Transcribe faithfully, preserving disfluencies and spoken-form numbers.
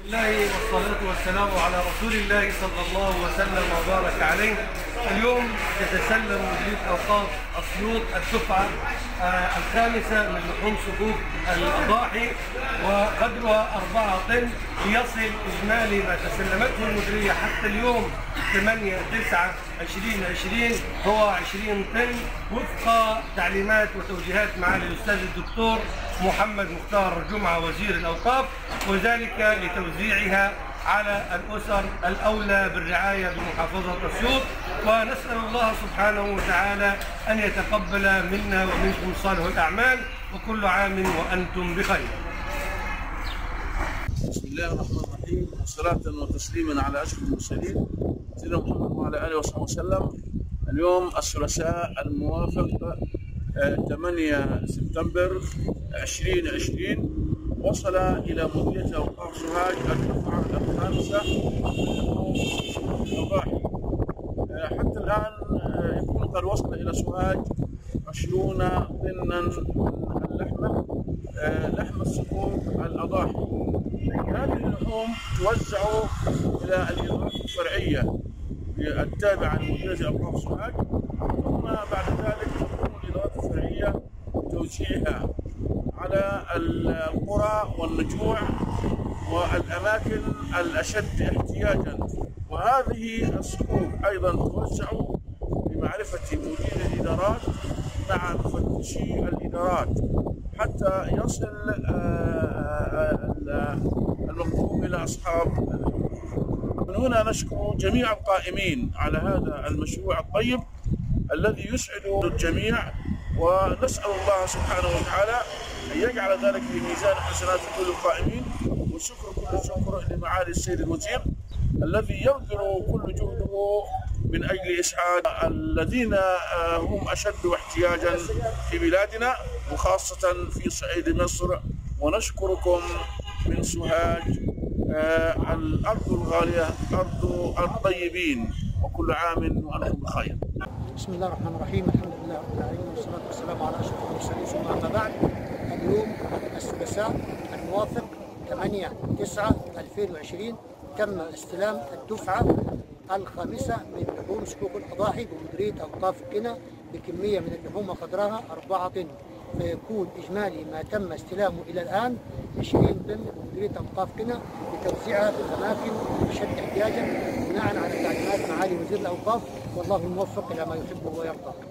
الله والصلاة والسلام على رسول الله صلى الله وسلم وبارك عليه. اليوم يتسلم مديرية أوقاف أسيوط الدفعة آه الخامسة من لحوم صكوك الأضاحي وقدرها أربعة طن، ليصل إجمالي ما تسلمته المديرية حتى اليوم ثمانية تسعة ألفين وعشرين هو عشرين طن، وفق تعليمات وتوجيهات معالي الأستاذ الدكتور محمد مختار جمعة وزير الأوقاف، وذلك لتوزيعها على الأسر الأولى بالرعاية بمحافظة أسيوط. ونسأل الله سبحانه وتعالى أن يتقبل منا ومنكم صالح الأعمال، وكل عام وأنتم بخير. بسم الله الرحمن الرحيم، وصلاة وتسليما على أشرف المرسلين سيدنا محمد وعلى آله وصحبه وسلم. اليوم الثلاثاء الموافق ثمانية سبتمبر ألفين وعشرين وصل إلى مديرية أوقاف سوهاج الدفعة الخامسة الأضاحي. حتى الآن يكون قد وصل إلى سوهاج عشرون طنا من اللحمة، لحم الصكوك الأضاحي. هذه اللحوم توزع إلى الإدارات الفرعية التابعة لمديرية أوقاف سوهاج، ثم بعد ذلك تقوم الإدارات الفرعية بتوزيعها على القرى والنجوع والأماكن الأشد احتياجا. وهذه الصكوك أيضا توزع بمعرفة مدير الإدارات مع مفتشي الإدارات حتى يصل المطلوب إلى أصحاب. من هنا نشكر جميع القائمين على هذا المشروع الطيب الذي يسعد الجميع، ونسأل الله سبحانه وتعالى أن يجعل ذلك في ميزان حسنات كل القائمين. والشكر كل الشكر لمعالي السيد الوزير الذي يبذل كل جهده من أجل إسعاد الذين هم أشد احتياجا في بلادنا وخاصة في صعيد مصر. ونشكركم من سوهاج الأرض الغالية، أرض الطيبين، وكل عام وأنتم بخير. بسم الله الرحمن الرحيم، الحمد لله رب العالمين، والصلاة والسلام على أشرف المرسلين، ثم أما بعد. اليوم الثلاثاء الموافق ثمانية تسعة ألفين وعشرين تم استلام الدفعة الخامسة من لحوم صكوك الأضاحي بمديرية أوقاف قنا بكمية من اللحوم وقدرها أربعة طن، فيكون إجمالي ما تم استلامه إلى الآن عشرين طن بمديرية أوقاف قنا لتوزيعها في الأماكن الأشد احتياجا بناء على تعليمات معالي وزير الأوقاف، والله الموفق إلى ما يحبه ويرضى.